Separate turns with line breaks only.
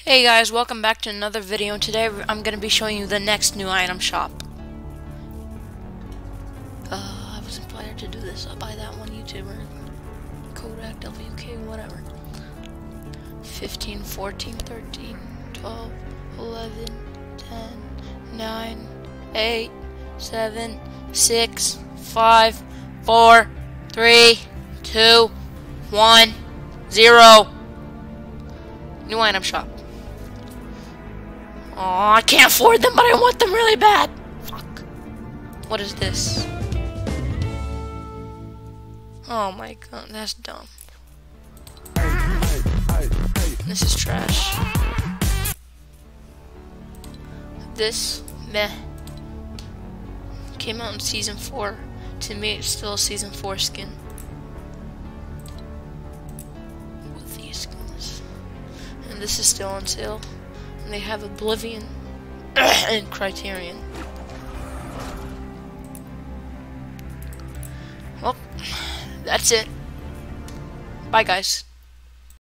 Hey guys, welcome back to another video. Today I'm going to be showing you the next new item shop. I was inspired to do this by that one YouTuber, Kodak WK, whatever. 15, 14, 13, 12, 11, 10, 9, 8, 7, 6, 5, 4, 3, 2, 1, 0. New item shop. Aw, I can't afford them, but I want them really bad. Fuck. What is this? Oh my god, that's dumb. This is trash. This, meh. Came out in Season 4. To me, it's still a Season 4 skin. With these skins. And this is still on sale. And they have Oblivion and Criterion. Well, that's it. Bye, guys.